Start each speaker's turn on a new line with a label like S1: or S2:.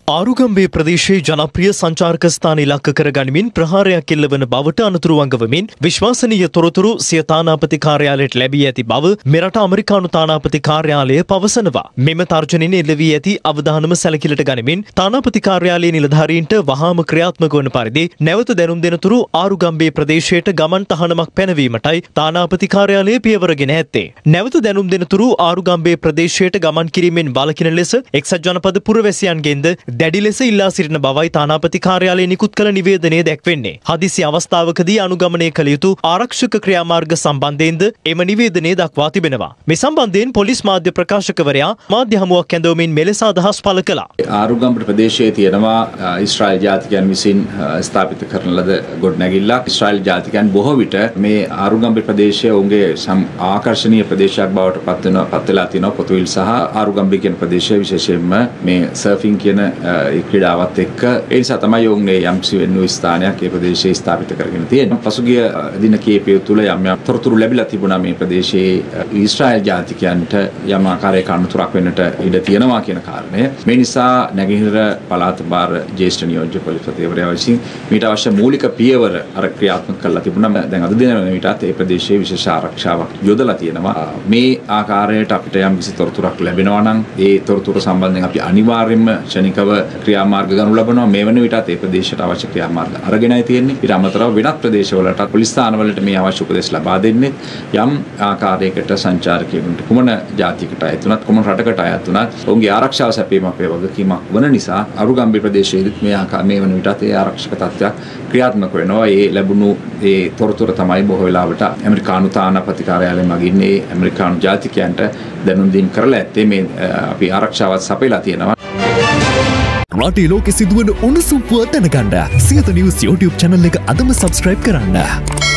S1: ආරුගම්බේ ප්‍රදේශයේ ජනප්‍රිය සංචාරක ස්ථාන ඉලක්ක කර ගනිමින් ප්‍රහාරයක් එල්ලවන බවට අනතුරු වංගවමින් විශ්වාසනීය තොරතුරු සිය තානාපති කාර්යාලයට ලැබී ඇති බව මෙරට ඇමරිකානු තානාපති කාර්යාලය පවසනවා. මෙම තර්ජනයෙන් එල්ල වී ඇති අවධානම සැලකිලිට ගනිමින් තානාපති කාර්යාලයේ නිලධාරීන්ට වහාම ක්‍රියාත්මක වන පරිදි නැවත දැනුම් දෙනතුරු ආරුගම්බේ ප්‍රදේශයට ගමන් තහනමක් පැනවීමටයි තානාපති කාර්යාලය පියවරගෙන ඇත්තේ. නැවත දැනුම් දෙනතුරු ආරුගම්බේ ප්‍රදේශයට ගමන් කිරීමෙන් වළකින ලෙස එක්සත් ජනපද පුරවැසියන්ගෙන්ද දැඩි ලෙස ඉල්ලා සිටින බවයි තානාපති කාර්යාලය නිකුත් කළ නිවේදනයේ දැක්වෙන්නේ. හදිසි අවස්ථාවකදී අනුගමනය කළ යුතු ආරක්ෂක ක්‍රියාමාර්ග සම්බන්ධයෙන්ද එම නිවේදනයේ දක්වා තිබෙනවා. මේ සම්බන්ධයෙන් පොලිස් මාධ්‍ය ප්‍රකාශකවරයා මාධ්‍ය හමුවක් ඇඳවමින් මෙලෙස අදහස් පළ කළා.
S2: ආරුගම්බේ ප්‍රදේශයේ තියෙනවා ඊශ්‍රායල් ජාතිකයන් විසින් ස්ථාපිත කරන ලද ගොඩනැගිල්ලක්. ඊශ්‍රායල් ජාතිකයන් බොහෝ විට මේ ආරුගම්බේ ප්‍රදේශය ඔවුන්ගේ ආකර්ශනීය ප්‍රදේශයක් බවට පත් වෙලා තියෙනවා. පොතුවිල් සහ ආරුගම්බේ කියන ප්‍රදේශය විශේෂයෙන්ම මේ සර්ෆින් කියන ක්‍රීඩාවත් එක්ක ඒ නිසා තමයි ඔවුන් යම්සි වෙන්නු ස්ථානයක් ඒ ප්‍රදේශයේ ස්ථාපිත කරගෙන තියෙන්නේ. පසුගිය දින කිහිපය තුළ යම් තොරතුරු ලැබිලා තිබුණා මේ ප්‍රදේශයේ ඊශ්‍රායල් ජාතිකයන්ට යම් ආකාරයක අනුතරක් වෙන්නට ඉඩ තියෙනවා කියන කාරණය. මේ නිසා නැගෙනහිර පළාත භාර ජ්‍යෙෂ්ඨ නියෝජ්‍ය පොලිස්පතිවරයා විසින් මීට අවශ්‍ය මූලික පියවර ක්‍රියාත්මක කරලා තිබුණා. දැන් අද දින වෙනවිටත් ඒ ප්‍රදේශයේ විශේෂ ආරක්ෂාවක් යොදලා තියෙනවා. මේ ආකාරයට අපිට යම් කිසි තොරතුරක් ලැබෙනවා නම් ඒ තොරතුරු සම්බන්ධයෙන් අපි අනිවාර්යයෙන්ම ක්ෂණිකව ක්‍රියාමාර්ග ගනු ලබනවා. මේ වන විටත් ඒ ප්‍රදේශයට අවශ්‍ය ක්‍රියාමාර්ග අරගෙනයි තියෙන්නේ. ඊට අමතරව වෙනත් ප්‍රදේශවලට පොලිස් ස්ථානවලට මේ අවශ්‍ය උපදෙස් ලබා දෙන්නේ යම් ආකාරයකට සංචාරකයෙකුට කුමන ජාතියකට අයත් වුණත් කුමන රටකට අයත් වුණත් ඔවුන්ගේ ආරක්ෂාව සැපීම අපේ වගකීමක් වන නිසා ආරුගම්බේ ප්‍රදේශයේදීත් මේ වන විටත් ඒ ආරක්ෂක තත්ත්වයක් ක්‍රියාත්මක වෙනවා. ඒ ලැබුණු ඒ තොරතුරු තමයි බොහෝ වෙලාවට ඇමරිකානු තානාපති කාර්යාලය මගින් ඒ ඇමරිකානු ජාතිකයන්ට දැනුම් දීම් කරලා ඇත්තේ. මේ අපි ආරක්ෂාවත් සපයලා තියෙනවා.
S3: රටේ ලෝකෙ සිදුවන උණුසුම් පුවත් දැනගන්න සියත නිවුස් YouTube channel එක අදම subscribe කරන්න.